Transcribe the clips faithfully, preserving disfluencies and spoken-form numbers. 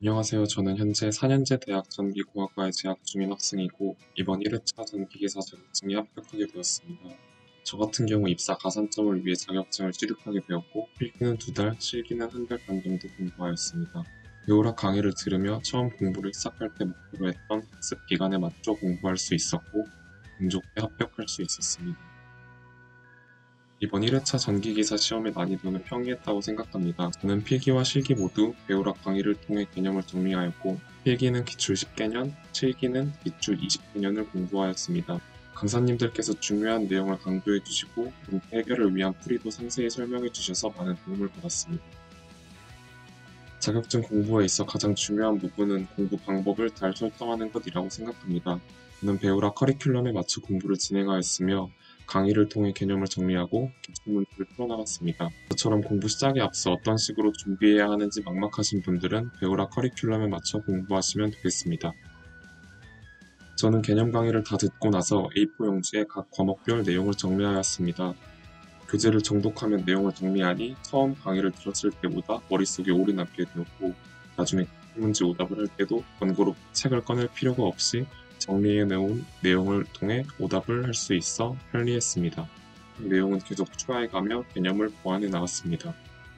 안녕하세요. 저는 현재 사 년제 대학 전기공학과에 재학 중인 학생이고 이번 일 회차 전기기사 자격증에 합격하게 되었습니다. 저 같은 경우 입사 가산점을 위해 자격증을 취득하게 되었고 필기는 두 달, 실기는 한 달 반 정도 공부하였습니다. 배우락 강의를 들으며 처음 공부를 시작할 때 목표로 했던 학습 기간에 맞춰 공부할 수 있었고 운 좋게 합격할 수 있었습니다. 이번 일 회차 전기기사 시험의 난이도는 평이했다고 생각합니다. 저는 필기와 실기 모두 배우락 강의를 통해 개념을 정리하였고 필기는 기출 십 개년, 실기는 기출 이십 개년을 공부하였습니다. 강사님들께서 중요한 내용을 강조해 주시고 문제 해결을 위한 풀이도 상세히 설명해 주셔서 많은 도움을 받았습니다. 자격증 공부에 있어 가장 중요한 부분은 공부 방법을 잘 설정하는 것이라고 생각합니다. 저는 배우락 커리큘럼에 맞춰 공부를 진행하였으며 강의를 통해 개념을 정리하고 기출문제를 풀어나갔습니다. 저처럼 공부 시작에 앞서 어떤 식으로 준비해야 하는지 막막하신 분들은 배우락 커리큘럼에 맞춰 공부하시면 되겠습니다. 저는 개념 강의를 다 듣고 나서 에이 사 용지에 각 과목별 내용을 정리하였습니다. 교재를 정독하면 내용을 정리하니 처음 강의를 들었을 때보다 머릿속에 오래 남게 되었고 나중에 문제 오답을 할 때도 번거롭게 책을 꺼낼 필요가 없이 정리해놓은 내용을 통해 오답을 할 수 있어 편리했습니다. 내용은 계속 추가해가며 개념을 보완해 나갔습니다.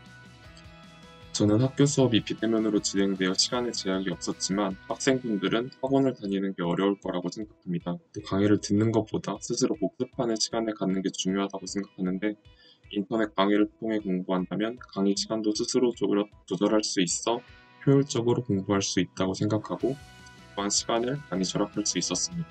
저는 학교 수업이 비대면으로 진행되어 시간에 제약이 없었지만 학생분들은 학원을 다니는 게 어려울 거라고 생각합니다. 또 강의를 듣는 것보다 스스로 복습하는 시간을 갖는 게 중요하다고 생각하는데 인터넷 강의를 통해 공부한다면 강의 시간도 스스로 조절할 수 있어 효율적으로 공부할 수 있다고 생각하고 또한 시간을 많이 절약할 수 있었습니다.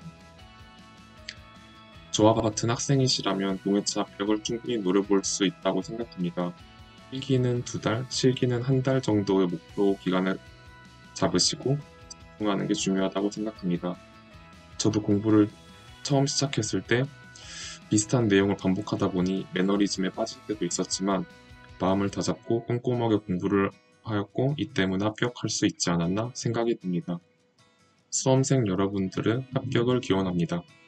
저와 같은 학생이시라면 동해차 합격을 충분히 노려볼 수 있다고 생각합니다. 필기는 두 달, 실기는 한 달 정도의 목표 기간을 잡으시고 집중하는 게 중요하다고 생각합니다. 저도 공부를 처음 시작했을 때 비슷한 내용을 반복하다 보니 매너리즘에 빠질 때도 있었지만 마음을 다잡고 꼼꼼하게 공부를 하였고 이 때문에 합격할 수 있지 않았나 생각이 듭니다. 수험생 여러분들은 합격을 기원합니다.